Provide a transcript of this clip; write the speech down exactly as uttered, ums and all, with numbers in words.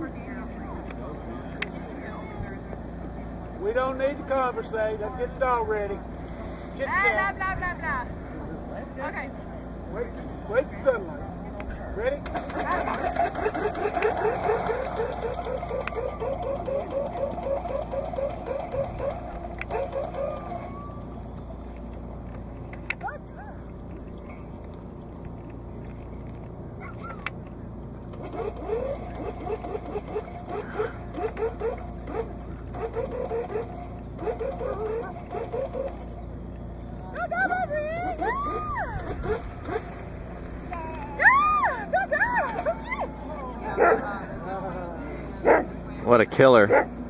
We don't need to conversate. Let's get the dog ready. Chit chat. Blah, blah, blah, blah. Okay. Wait, wait the sunlight. Ready? What a killer.